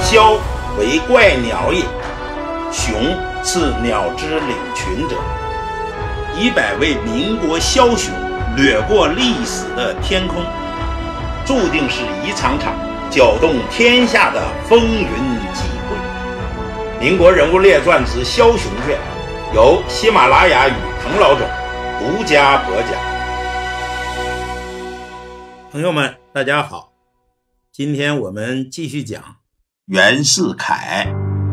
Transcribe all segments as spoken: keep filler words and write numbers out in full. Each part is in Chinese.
枭为怪鸟也，熊是鸟之领群者。一百位民国枭雄掠过历史的天空，注定是一场场搅动天下的风云际会。民国人物列传之枭雄传，由喜马拉雅与滕老总独家播讲。朋友们大家好，今天我们继续讲袁世凯。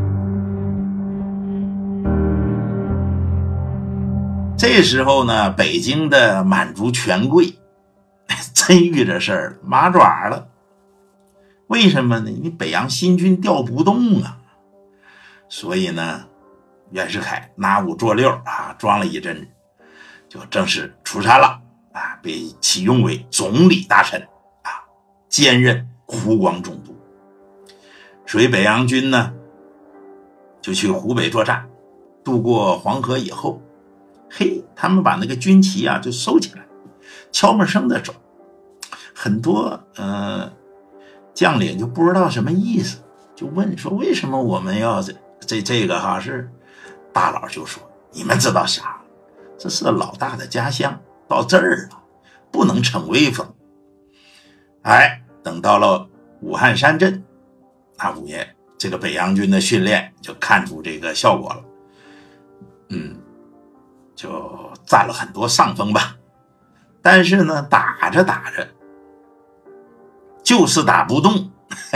这时候呢，北京的满族权贵真遇着事儿麻爪了。为什么呢？你北洋新军调不动啊。所以呢，袁世凯拿五捉六啊，装了一阵，就正式出山了啊，被启用为总理大臣啊，兼任湖广总督。所以北洋军呢，就去湖北作战。渡过黄河以后，嘿，他们把那个军旗啊就收起来，悄没声的走。很多呃将领就不知道什么意思，就问说为什么我们要这这这个哈是大佬就说你们知道啥？这是老大的家乡，到这儿了不能逞威风。哎，等到了武汉山镇，那五爷这个北洋军的训练就看出这个效果了，嗯，就占了很多上风吧。但是呢，打着打着就是打不动。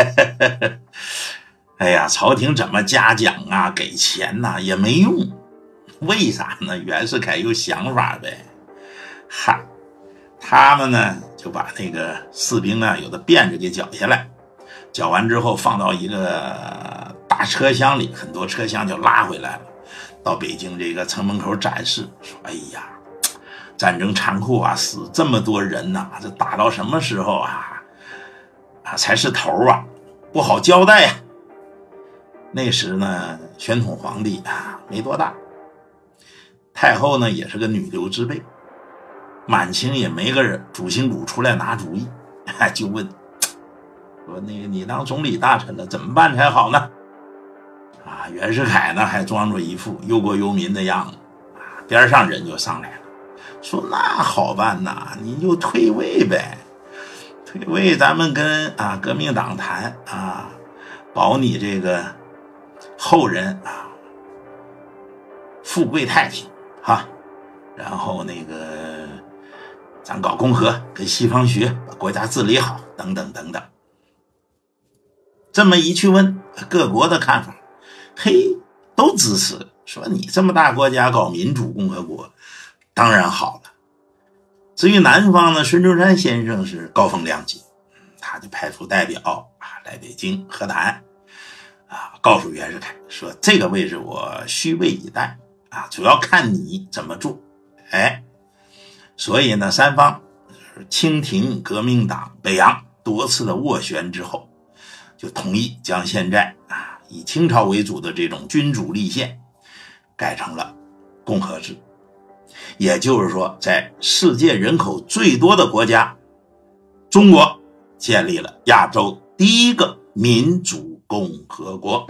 哎呀，朝廷怎么嘉奖啊给钱啊也没用。为啥呢？袁世凯有想法呗。哈，他们呢就把那个士兵啊有的辫子给绞下来，绞完之后放到一个大车厢里，很多车厢就拉回来了，到北京这个城门口展示，说哎呀，战争残酷啊，死这么多人呐、啊，这打到什么时候啊啊才是头啊，不好交代呀、啊。那时呢，宣统皇帝啊没多大，太后呢也是个女流之辈，满清也没个人主心骨出来拿主意，就问说那个你当总理大臣了怎么办才好呢？啊，袁世凯呢还装作一副忧国忧民的样子，啊，边上人就上来了，说那好办呐，你就退位呗，退位咱们跟啊革命党谈啊，保你这个后人啊富贵太平哈，然后那个咱搞共和，跟西方学，把国家治理好，等等等等。这么一去问各国的看法，嘿，都支持，说你这么大国家搞民主共和国当然好了。至于南方呢，孙中山先生是高风亮节，他就派出代表啊来北京和谈啊，告诉袁世凯说这个位置我虚位以待啊，主要看你怎么做。哎，所以呢，三方清廷、革命党、北洋多次的斡旋之后，就同意将现在啊以清朝为主的这种君主立宪改成了共和制。也就是说，在世界人口最多的国家中国，建立了亚洲第一个民主共和国。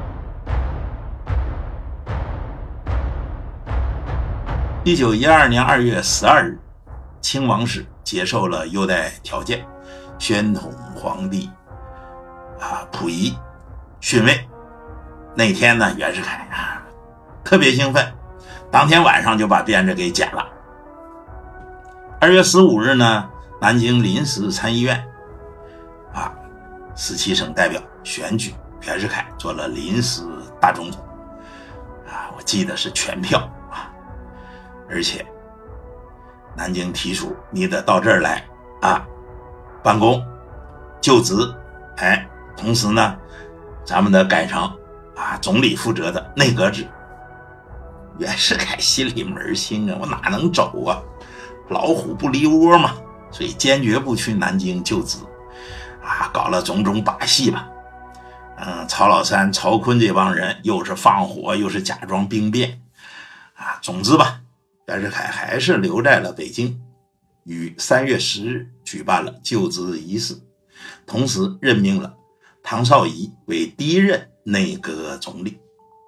一九一二年二月十二日，清王室接受了优待条件，宣统皇帝啊溥仪逊位。那天呢，袁世凯啊特别兴奋，当天晚上就把辫子给剪了。二月十五日呢，南京临时参议院啊十七省代表选举袁世凯做了临时大总统啊，我记得是全票啊，而且南京提出你得到这儿来啊办公就职，哎，同时呢咱们得改成啊总理负责的内阁制。袁世凯心里门清啊，我哪能走啊，老虎不离窝嘛，所以坚决不去南京就职啊，搞了种种把戏吧。嗯，曹老三、曹锟这帮人又是放火又是假装兵变啊，总之吧，袁世凯还是留在了北京，于三月十日举办了就职仪式，同时任命了唐绍仪为第一任内阁总理。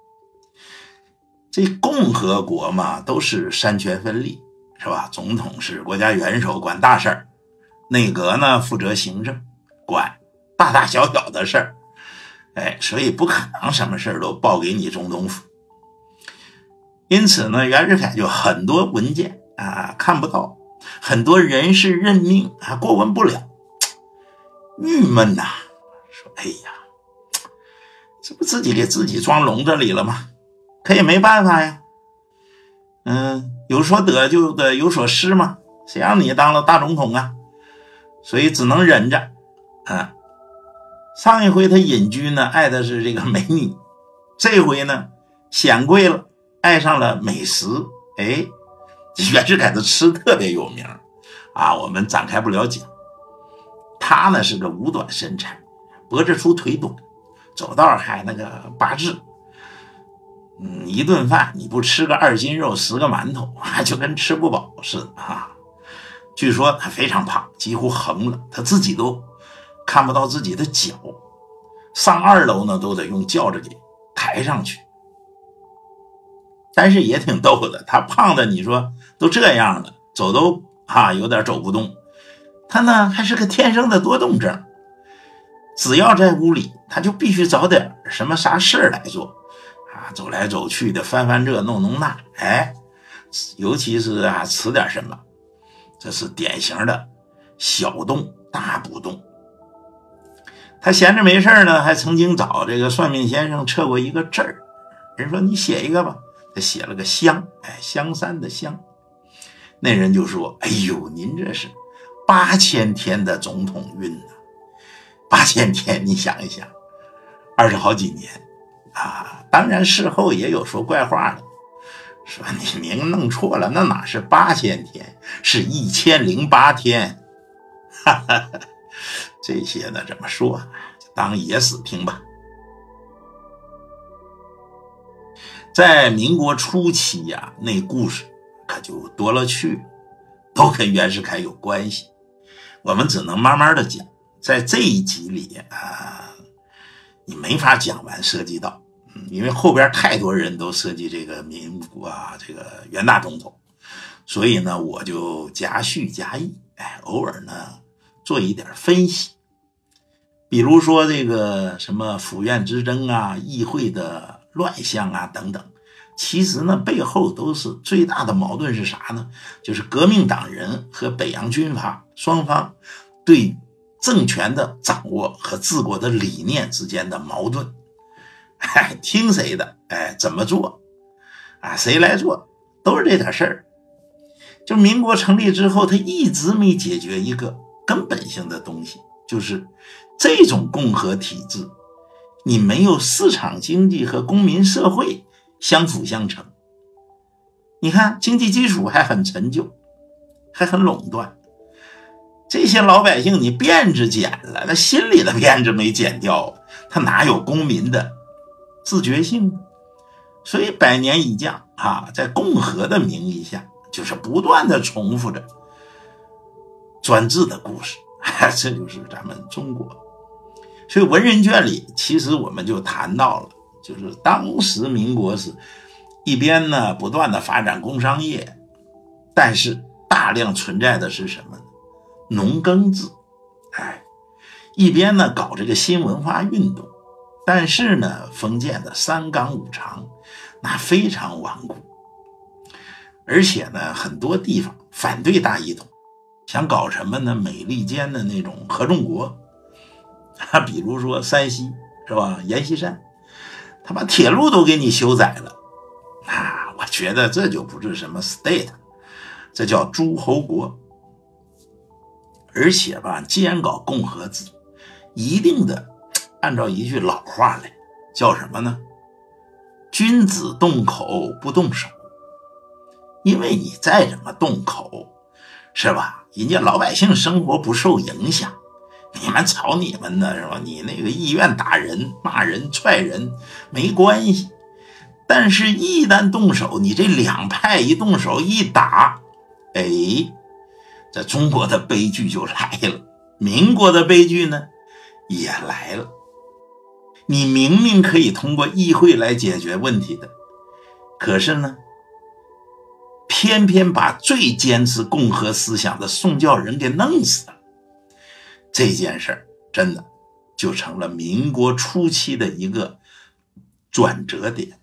这共和国嘛，都是三权分立，是吧？总统是国家元首，管大事儿；内阁呢负责行政，管大大小小的事儿。哎，所以不可能什么事儿都报给你总统府。因此呢，袁世凯就很多文件啊看不到，很多人事任命啊过问不了，郁闷呐、啊，说哎呀，这不自己给自己装笼子里了吗？可也没办法呀。嗯，有所得就得有所失嘛，谁让你当了大总统啊？所以只能忍着。啊，上一回他隐居呢，爱的是这个美女，这回呢显贵了，爱上了美食。哎，袁世凯的吃特别有名啊，我们展开不了讲。他呢是个五短身材，脖子粗腿短，走道还那个八字。嗯，一顿饭你不吃个二斤肉十个馒头，就跟吃不饱似的啊。据说他非常胖，几乎横了，他自己都看不到自己的脚，上二楼呢都得用轿子给抬上去。但是也挺逗的，他胖的你说都这样了，走都啊有点走不动，他呢还是个天生的多动症，只要在屋里他就必须找点什么啥事儿来做啊，走来走去的，翻翻这弄弄那，哎，尤其是啊吃点什么，这是典型的小动大不动。他闲着没事呢，还曾经找这个算命先生测过一个字儿，人说你写一个吧，他写了个香，哎，香山的香。那人就说，哎呦，您这是八千天的总统运呢、啊，八千天，你想一想，二十好几年啊。当然事后也有说怪话的，说你您弄错了，那哪是八千天，是一千零八天。哈哈哈，这些呢怎么说，就当野史听吧。在民国初期呀、啊，那故事可就多了去了，都跟袁世凯有关系。我们只能慢慢的讲，在这一集里啊，你没法讲完，涉及到，嗯，因为后边太多人都涉及这个民国啊，这个袁大总统，所以呢，我就夹叙夹议，哎，偶尔呢做一点分析。比如说这个什么府院之争啊，议会的乱象啊等等，其实呢背后都是最大的矛盾是啥呢？就是革命党人和北洋军阀双方对政权的掌握和治国的理念之间的矛盾。哎，听谁的，哎，怎么做啊？谁来做，都是这点事儿。就民国成立之后，他一直没解决一个根本性的东西，就是这种共和体制，你没有市场经济和公民社会相辅相成。你看经济基础还很陈旧，还很垄断，这些老百姓你辫子剪了，那心里的辫子没剪掉，他哪有公民的自觉性呢？所以百年一将啊，在共和的名义下，就是不断的重复着专制的故事，这就是咱们中国。所以文人卷里其实我们就谈到了，就是当时民国是一边呢不断的发展工商业，但是大量存在的是什么呢？农耕制。哎，一边呢搞这个新文化运动，但是呢封建的三纲五常那非常顽固，而且呢很多地方反对大一统，想搞什么呢？美利坚的那种合众国，啊，比如说山西是吧？阎锡山他把铁路都给你修窄了啊！我觉得这就不是什么 state， 这叫诸侯国。而且吧，既然搞共和制，一定的按照一句老话来，叫什么呢？君子动口不动手。因为你再怎么动口，是吧？人家老百姓生活不受影响，你们吵你们的，是吧？你那个议院打人、骂人、踹人没关系，但是一旦动手，你这两派一动手一打，哎，这中国的悲剧就来了，民国的悲剧呢也来了。 你明明可以通过议会来解决问题的，可是呢，偏偏把最坚持共和思想的宋教仁给弄死了。这件事儿真的就成了民国初期的一个转折点。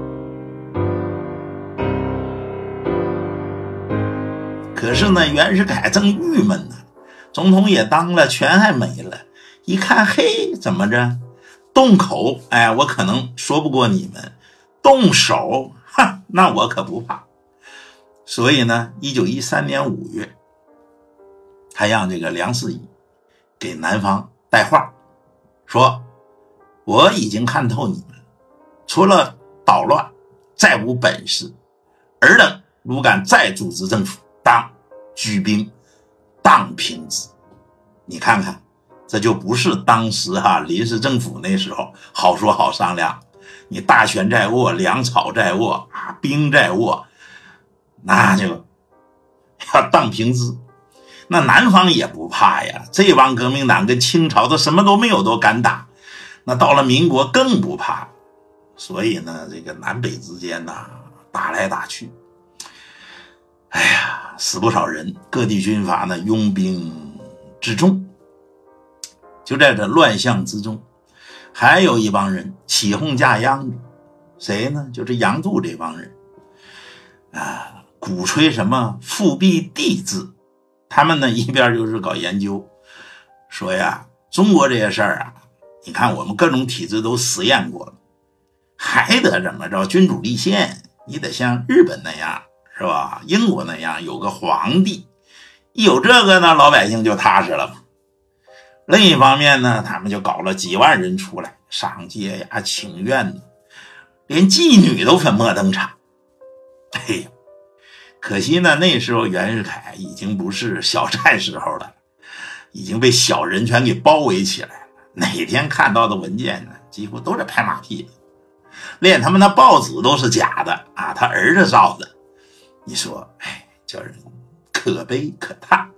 可是呢，袁世凯正郁闷呢，总统也当了，权还没了，一看，嘿，怎么着？动口，哎，我可能说不过你们；动手，哈，那我可不怕。所以呢，一九一三年五月，他让这个梁士仪给南方带话，说我已经看透你们了，除了捣乱，再无本事。尔等如敢再组织政府，当举兵荡平之。你看看，这就不是当时哈、啊、临时政府那时候好说好商量，你大权在握，粮草在握啊，兵在握，那就要荡平之。那南方也不怕呀，这帮革命党跟清朝的什么都没有都敢打，那到了民国更不怕。所以呢，这个南北之间呢、啊、打来打去，哎呀，死不少人，各地军阀呢拥兵自重。就在这乱象之中，还有一帮人起哄架秧子，谁呢？就是杨度这帮人啊，鼓吹什么复辟帝制。他们呢一边就是搞研究，说呀，中国这些事儿啊，你看我们各种体制都实验过了，还得怎么着？君主立宪，你得像日本那样，是吧？英国那样有个皇帝，一有这个呢，老百姓就踏实了。另一方面呢，他们就搞了几万人出来上街呀、请愿呢，连妓女都粉墨登场。哎呀，可惜呢，那时候袁世凯已经不是小战时候了，已经被小人全给包围起来了。哪天看到的文件呢，几乎都是拍马屁的，连他们的报纸都是假的啊，他儿子造的。你说，哎，叫人可悲可叹。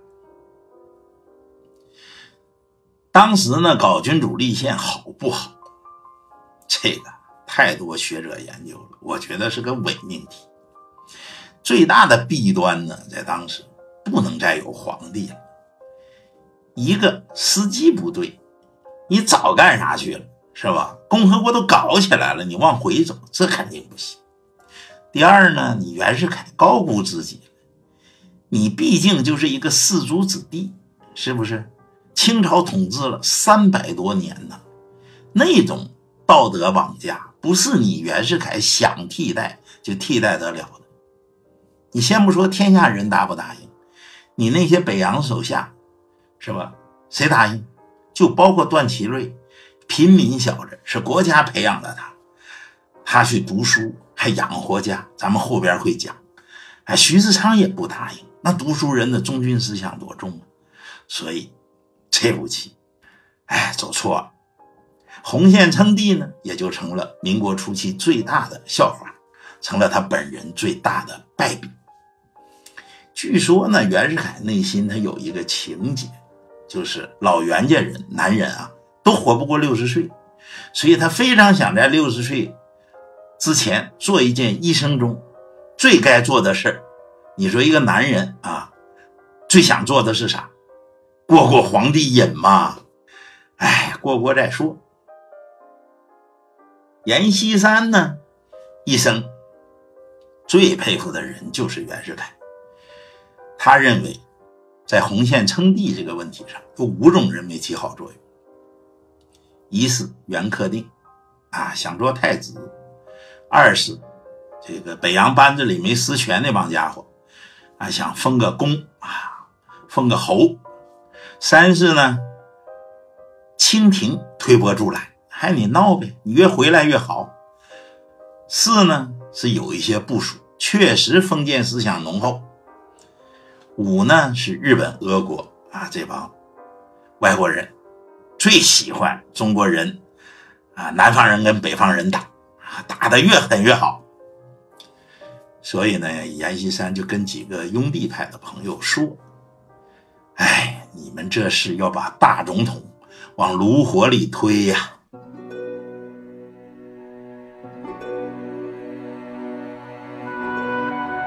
当时呢，搞君主立宪好不好？这个太多学者研究了，我觉得是个伪命题。最大的弊端呢，在当时不能再有皇帝了。一个时机不对，你早干啥去了，是吧？共和国都搞起来了，你往回走，这肯定不行。第二呢，你袁世凯高估自己了，你毕竟就是一个士族子弟，是不是？清朝统治了三百多年呢，那种道德绑架不是你袁世凯想替代就替代得了的。你先不说天下人答不答应，你那些北洋手下，是吧？谁答应？就包括段祺瑞，平民小子，是国家培养了他，他去读书还养活家，咱们后边会讲。哎，徐世昌也不答应，那读书人的忠君思想多重啊！所以这步棋，哎，走错了。洪宪称帝呢，也就成了民国初期最大的笑话，成了他本人最大的败笔。据说呢，袁世凯内心他有一个情节，就是老袁家人，男人啊，都活不过六十岁，所以他非常想在六十岁之前做一件一生中最该做的事儿。你说一个男人啊，最想做的是啥？过过皇帝瘾嘛，哎，过过再说。阎锡山呢，一生最佩服的人就是袁世凯。他认为在洪宪称帝这个问题上有五种人没起好作用。一是袁克定啊，想做太子；二是这个北洋班子里没实权那帮家伙啊，想封个公啊，封个侯；三是呢，清廷推波助澜，还你闹呗，你越回来越好；四呢，是有一些部属确实封建思想浓厚；五呢，是日本俄国啊，这帮外国人最喜欢中国人啊，南方人跟北方人打啊，打得越狠越好。所以呢，阎锡山就跟几个拥帝派的朋友说，哎，你们这是要把大总统往炉火里推呀。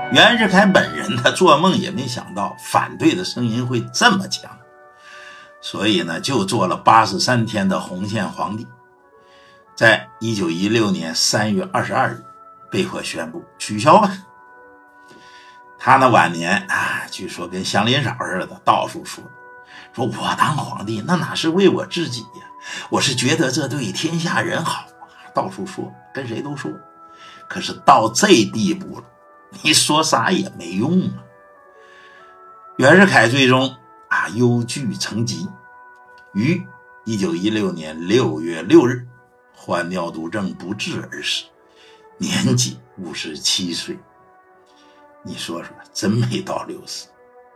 袁世凯本人他做梦也没想到反对的声音会这么强，所以呢，就做了八十三天的洪宪皇帝，在一九一六年三月二十二日被迫宣布取消吧。他那晚年啊，据说跟祥林嫂似的，到处说说我当皇帝那哪是为我自己呀，我是觉得这对天下人好，到处说，跟谁都说。可是到这地步了，你说啥也没用啊。袁世凯最终啊忧惧成疾，于一九一六年六月六日患尿毒症不治而死，年仅五十七岁。你说说，真没到六十。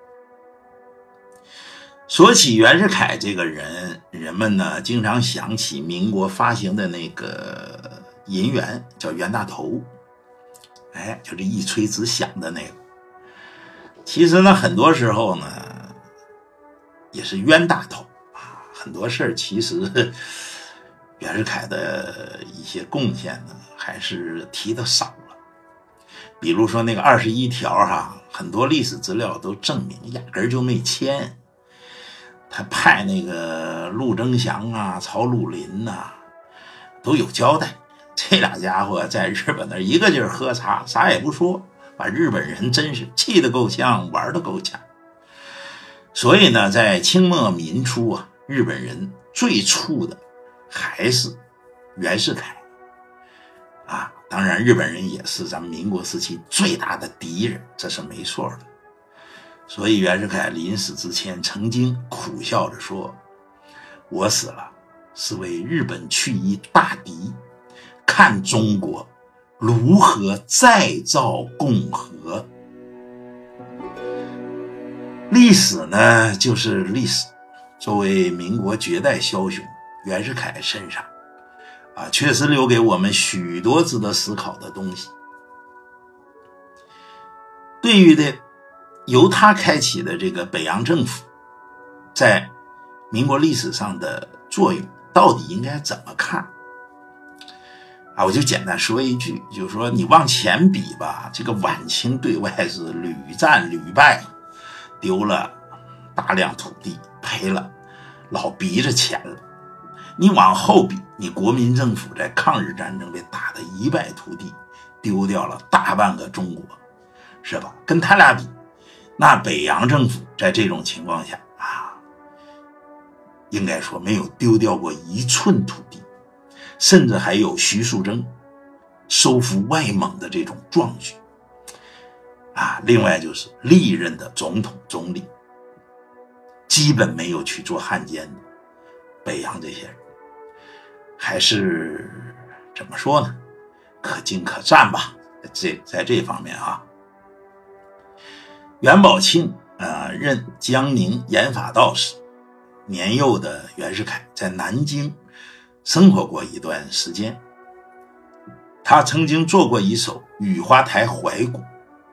说起袁世凯这个人，人们呢经常想起民国发行的那个银元，叫袁大头，哎，就是一吹直响的那个。其实呢，很多时候呢，也是冤大头啊。很多事儿其实袁世凯的一些贡献呢，还是提的少了。比如说那个二十一条哈，很多历史资料都证明压根儿就没签。他派那个陆征祥啊、曹鲁林呐、啊，都有交代。这俩家伙在日本那一个劲儿喝茶，啥也不说，把日本人真是气得够呛，玩得够呛。所以呢，在清末民初啊，日本人最怵的还是袁世凯啊。当然，日本人也是咱们民国时期最大的敌人，这是没错的。所以袁世凯临死之前曾经苦笑着说：“我死了，是为日本去一大敌，看中国如何再造共和。”历史呢，就是历史。作为民国绝代枭雄，袁世凯身上啊，确实留给我们许多值得思考的东西。对于的由他开启的这个北洋政府在民国历史上的作用，到底应该怎么看啊？我就简单说一句，就是说你往前比吧，这个晚清对外是屡战屡败，丢了大量土地，赔了老鼻子钱了。你往后比，你国民政府在抗日战争被打得一败涂地，丢掉了大半个中国，是吧？跟他俩比，那北洋政府在这种情况下啊，应该说没有丢掉过一寸土地，甚至还有徐树铮收复外蒙的这种壮举啊。另外就是历任的总统总理基本没有去做汉奸的北洋这些人，还是怎么说呢，可敬可赞吧。这在这方面啊，袁宝庆呃任江宁盐法道时，年幼的袁世凯在南京生活过一段时间。他曾经做过一首《雨花台怀古》：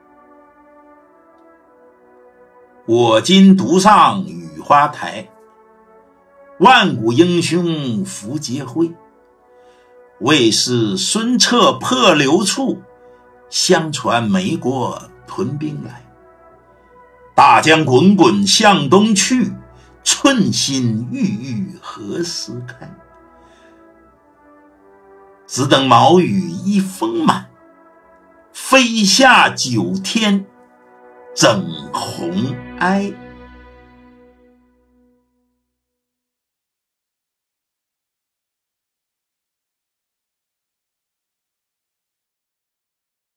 我今独上雨花台，万古英雄福皆会。为是孙策破流处，相传美国屯兵来。大江滚滚向东去，寸心郁郁何时开？只等毛羽一丰满，飞下九天整红埃。